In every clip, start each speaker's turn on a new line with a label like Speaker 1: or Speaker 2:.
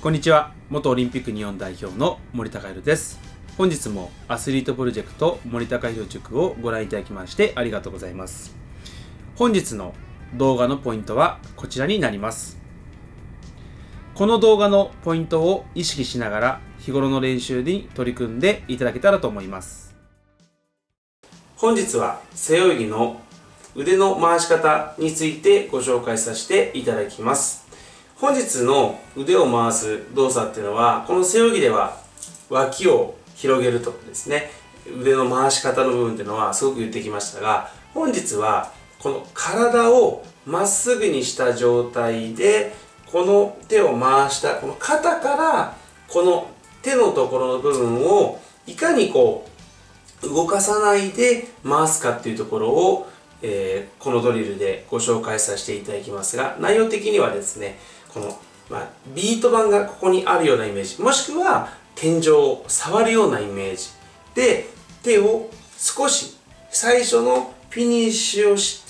Speaker 1: こんにちは。元オリンピック日本代表の森高弘です。本日もアスリートプロジェクト森高弘塾をご覧いただきましてありがとうございます。本日の動画のポイントはこちらになります。この動画のポイントを意識しながら日頃の練習に取り組んでいただけたらと思います。本日は背泳ぎの腕の回し方についてご紹介させていただきます。本日の腕を回す動作っていうのは、この背泳ぎでは脇を広げるとかですね、腕の回し方の部分っていうのはすごく言ってきましたが、本日はこの体をまっすぐにした状態で、この手を回したこの肩からこの手のところの部分をいかにこう動かさないで回すかっていうところを、このドリルでご紹介させていただきますが、内容的にはですね、この、ビート板がここにあるようなイメージ、もしくは天井を触るようなイメージで、手を少し最初のフィニッシュをして、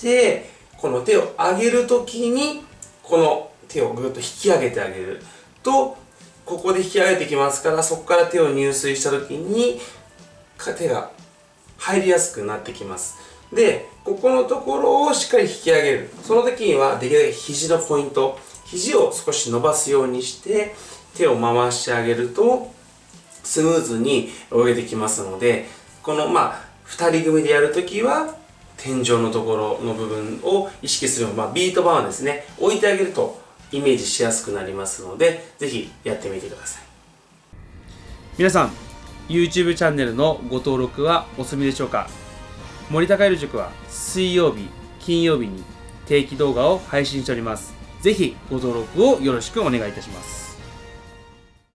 Speaker 1: この手を上げるときにこの手をぐっと引き上げてあげると、ここで引き上げてきますから、そこから手を入水したときに手が入りやすくなってきます。で、ここのところをしっかり引き上げる。その時にはできるだけ肘のポイント、肘を少し伸ばすようにして手を回してあげるとスムーズに泳げてきますので、この2人組でやるときは天井のところの部分を意識する、ビート板をですね置いてあげるとイメージしやすくなりますので、ぜひやってみてください。皆さん YouTube チャンネルのご登録はお済みでしょうか。森高弘塾は水曜日、金曜日に定期動画を配信しております。ぜひご登録をよろしくお願いいたします。